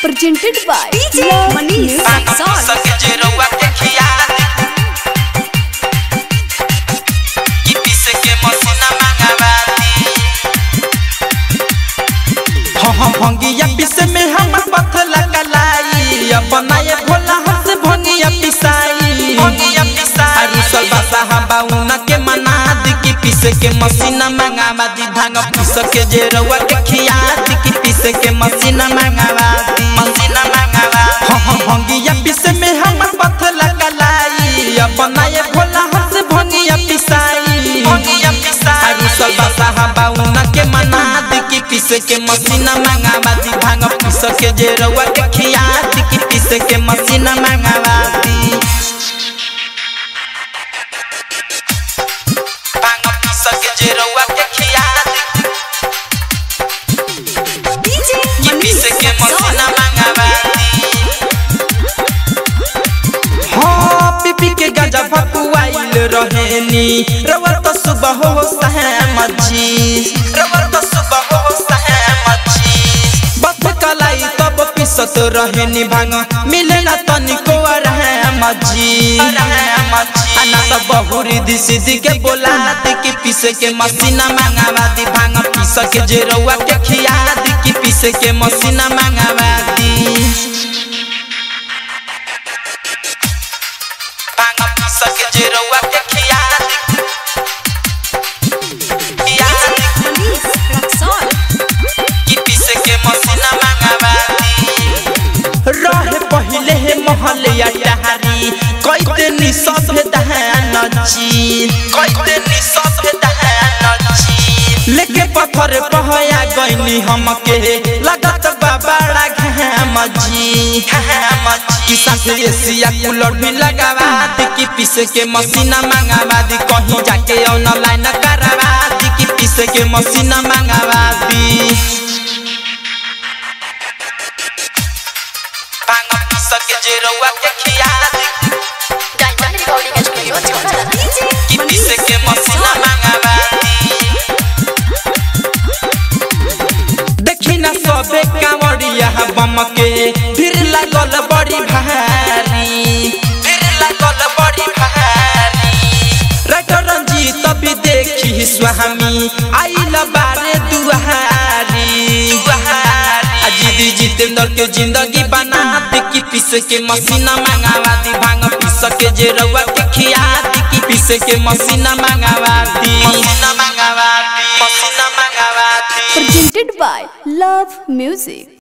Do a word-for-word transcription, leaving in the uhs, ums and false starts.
presented by D J Manish Song. भंगिया पिसे में हम पथ लगाई अपना ये भोला हंस भंगिया पिसाई भंगिया पिसाई रुसल बासा उना के मना दी की पिसे के मशीना मंगावा दी भांग पिस के जेरवा के खिया दी की पिसे के मशीना मंगावा दी मशीना मंगावा भंगिया पिसे में हम पथ लगाई अपना ये भोला हंस भंगिया पिसाई भंगिया पिसाई रुसल बासा उना के मना दी की पिसे के मशीना मंगावा दी भांग पिस के जेरवा के खिया दी की पिसे के मशीना मंगावा दी भांग पिस के जेरवा के खिया दी की पिसे के मशीना मंगावा दी हां पीपी के गांजा फकुआइल रहेनी रवर तो सुबह हो सहमजी रवर तो सुबह हो पिसत रहेनी भांग मिले ना तनिको रहे मजी आना तो बहुरी दी सीधी के बोला दी की पिसे के मशीना मंगावा दी भांग पिस के जेरवा के खिया दी की पिसे के मशीना मंगावा दी भांग पिस के जेरवा के खिया दी की पिसे के मशीना मंगावा रहे पहले है महलिया टहरी कइते नि सब दहनची कइते नि सब दहनची लेके पत्थर पहया गइनी हमके लागत बाबाड़ा घमजी घमजी किसान से एसिया कूलर भी लगावा दी की पिसे के मशीना मंगावा दी कहीं जाके ऑनलाइन करवा दी की पिसे के मशीना मंगावा दी सके जेरवा के खिया दी डायमंड रिकॉर्डिंग स्टूडियो छोटा की पिसे के मशीना मंगावा दी देखी ना सबे कांवरिया बम के फिर लागल बड़ी भारी फिर लागल बड़ी भारी राइटर रंजीत भी देखी स्वामी आइल बारे दुहारी अजीत जितेंद्र के जिंदगी बना दी की पिसे के मशीना मंगावा दी भांग पिस के जेरवा के खिया दी की पिसे के मशीना मंगावा दी मशीना मंगावा दी मशीना मंगावा दी presented by Love Music.